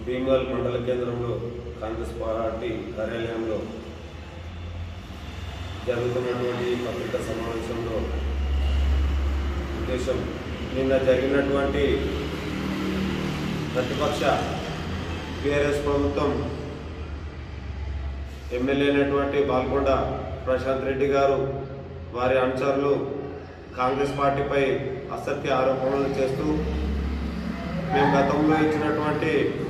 భీమవల్ మండల కేంద్రంలో కాంగ్రెస్ పార్టీ కార్యాలయంలో జరుగుతున్నటువంటి పత్రికా సమావేశంలో ఉద్దేశం నిన్న జరిగినటువంటి ప్రతిపక్ష టీఆర్ఎస్ ప్రభుత్వం ఎమ్మెల్యే అయినటువంటి బాల్కొండ ప్రశాంత్ రెడ్డి గారు వారి అనుచరులు కాంగ్రెస్ పార్టీపై అసత్య ఆరోపణలు చేస్తూ మేము గతంలో ఇచ్చినటువంటి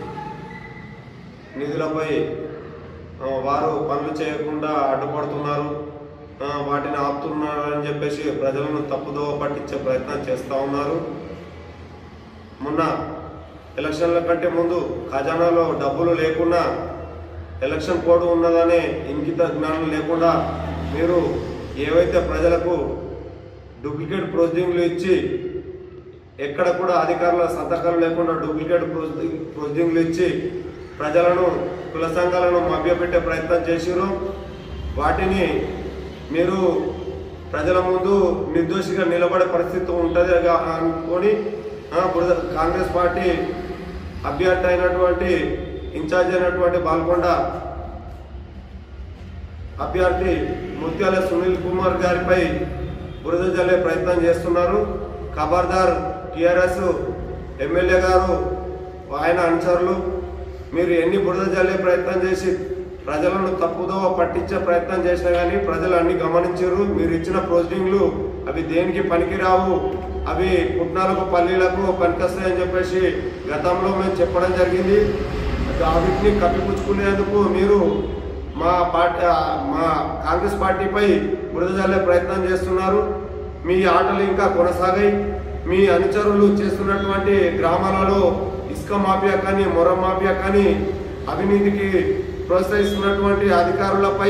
నిధులపై వారు పనులు చేయకుండా అడ్డుపడుతున్నారు, వాటిని ఆపుతున్నారని చెప్పేసి ప్రజలను తప్పుదోవ పట్టించే ప్రయత్నం చేస్తూ ఉన్నారు. మొన్న ఎలక్షన్ల కంటే ముందు ఖజానాలో డబ్బులు లేకుండా ఎలక్షన్ కోడ్ ఉన్నదనే ఇంగిత జ్ఞానం లేకుండా మీరు ఏవైతే ప్రజలకు డూప్లికేట్ ప్రొసీడింగ్లు ఇచ్చి ఎక్కడ కూడా అధికారుల సంతకాలు లేకుండా డూప్లికేట్ ప్రొసీడింగ్లు ఇచ్చి ప్రజలను కుల సంఘాలను మభ్యపెట్టే ప్రయత్నం చేసిరు. వాటిని మీరు ప్రజల ముందు నిర్దోషిగా నిలబడే పరిస్థితి ఉంటుంది అనుకొని కాంగ్రెస్ పార్టీ అభ్యర్థి అయినటువంటి ఇన్ఛార్జ్ అయినటువంటి బాల్కొండ అభ్యర్థి ముత్యాల సునీల్ కుమార్ గారిపై బురద జల్లే ప్రయత్నం చేస్తున్నారు. ఖబర్దార్ టీఆర్ఎస్ ఎమ్మెల్యే గారు, ఆయన అనుచరులు, మీరు ఎన్ని బురద జల్లే ప్రయత్నం చేసి ప్రజలను తప్పుదోవ పట్టించే ప్రయత్నం చేసినా కానీ ప్రజలు అన్ని గమనించారు. మీరు ఇచ్చిన ప్రొసీడింగ్లు అవి దేనికి పనికిరావు, అవి పుట్నాలకు పల్లీలకు పనికొస్తాయని చెప్పేసి గతంలో మేము చెప్పడం జరిగింది. వీటిని కప్పిపుచ్చుకునేందుకు మీరు మా కాంగ్రెస్ పార్టీపై బురద జల్లే ప్రయత్నం చేస్తున్నారు. మీ ఆటలు ఇంకా కొనసాగాయి. మీ అనుచరులు చేస్తున్నటువంటి గ్రామాలలో ఇసుక మాఫియా కానీ మొర మాఫియా కానీ అవినీతికి ప్రోత్సహిస్తున్నటువంటి అధికారులపై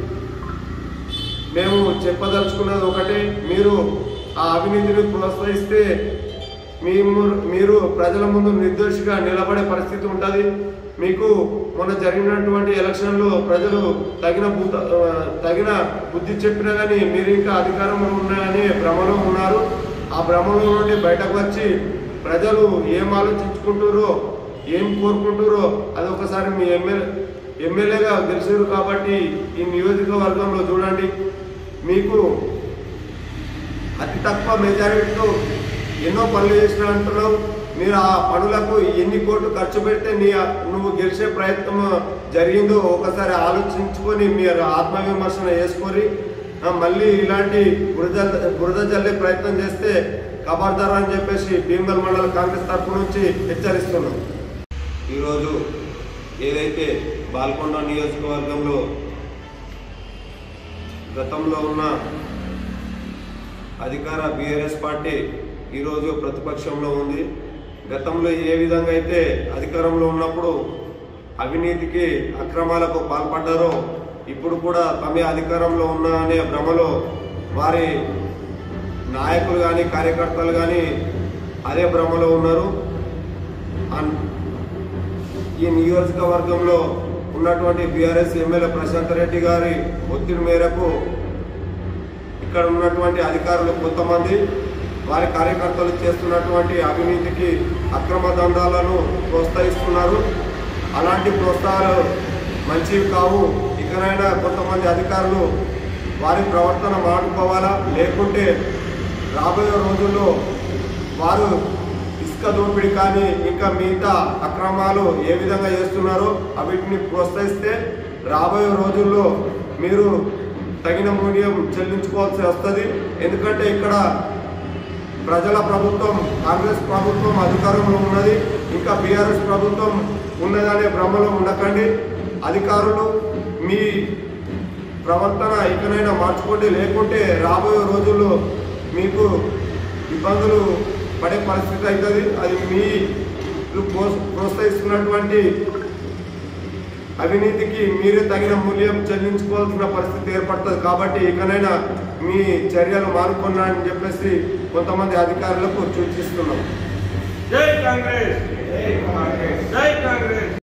మేము చెప్పదలుచుకున్నది ఒకటే, మీరు ఆ అవినీతిని ప్రోత్సహిస్తే మీరు ప్రజల ముందు నిర్దోషిగా నిలబడే పరిస్థితి ఉంటుంది. మీకు మొన్న జరిగినటువంటి ఎలక్షన్లో ప్రజలు తగిన బుద్ధి చెప్పినా కానీ మీరు ఇంకా అధికారంలో ఉన్నాయని భ్రమలో ఉన్నారు. ఆ భ్రమలో నుండి బయటకు వచ్చి ప్రజలు ఏం ఆలోచించుకుంటారో ఏం కోరుకుంటారో అది ఒకసారి మీ ఎమ్మెల్యేగా గెలిచారు కాబట్టి ఈ నియోజకవర్గంలో చూడండి. మీకు అతి తక్కువ మెజారిటీతో ఎన్నో పనులు చేసిన అంటున్నావు. మీరు ఆ పనులకు ఎన్ని కోట్లు ఖర్చు పెడితే నువ్వు గెలిచే ప్రయత్నం జరిగిందో ఒకసారి ఆలోచించుకొని మీరు ఆత్మవిమర్శన చేసుకొని మళ్ళీ ఇలాంటి బురద జల్లే ప్రయత్నం చేస్తే ఖబర్దార్ అని చెప్పేసి భీమవల్ మండల కాంగ్రెస్ తరఫు నుంచి హెచ్చరిస్తున్నాం. ఈరోజు ఏదైతే బాల్కొండ నియోజకవర్గంలో గతంలో ఉన్న అధికార బీఆర్ఎస్ పార్టీ ఈరోజు ప్రతిపక్షంలో ఉంది. గతంలో ఏ విధంగా అయితే అధికారంలో ఉన్నప్పుడు అవినీతికి అక్రమాలకు పాల్పడ్డారో ఇప్పుడు కూడా తమే అధికారంలో ఉన్నా అనే భ్రమలో వారి నాయకులు కానీ కార్యకర్తలు కానీ అదే భ్రమలో ఉన్నారు. ఈ నియోజకవర్గంలో ఉన్నటువంటి బీఆర్ఎస్ ఎమ్మెల్యే ప్రశాంత్ రెడ్డి గారి ఒత్తిడి మేరకు ఇక్కడ ఉన్నటువంటి అధికారులు కొంతమంది వారి కార్యకర్తలు చేస్తున్నటువంటి అవినీతికి అక్రమ దందాలను ప్రోత్సహిస్తున్నారు. అలాంటి ప్రోత్సాహాలు మంచివి కావు. ఇకనైనా కొంతమంది అధికారులు వారి ప్రవర్తన మానుకోవాలా, లేకుంటే రాబోయే రోజుల్లో వారు ఇసుక దోపిడీ కానీ ఇంకా మిగతా అక్రమాలు ఏ విధంగా చేస్తున్నారో వీటిని ప్రోత్సహిస్తే రాబోయే రోజుల్లో మీరు తగిన మూల్యం చెల్లించుకోవాల్సి వస్తుంది. ఎందుకంటే ఇక్కడ ప్రజల ప్రభుత్వం కాంగ్రెస్ ప్రభుత్వం అధికారంలో ఉన్నది, ఇంకా బీఆర్ఎస్ ప్రభుత్వం ఉన్నదనే భ్రమలో ఉండకండి. అధికారులు మీ ప్రవర్తన ఇకనైనా మార్చుకోండి, లేకుంటే రాబోయే రోజుల్లో మీకు ఇబ్బందులు పడే పరిస్థితి అవుతుంది. అది మీరు ప్రోత్సహిస్తున్నటువంటి అవినీతికి మీరే తగిన మూల్యం చెల్లించుకోవాల్సిన పరిస్థితి ఏర్పడుతుంది. కాబట్టి ఇకనైనా మీ చర్యలు మానుకున్నా అని చెప్పేసి కొంతమంది అధికారులకు సూచిస్తున్నాం. జై కాంగ్రెస్, జై కాంగ్రెస్, జై కాంగ్రెస్.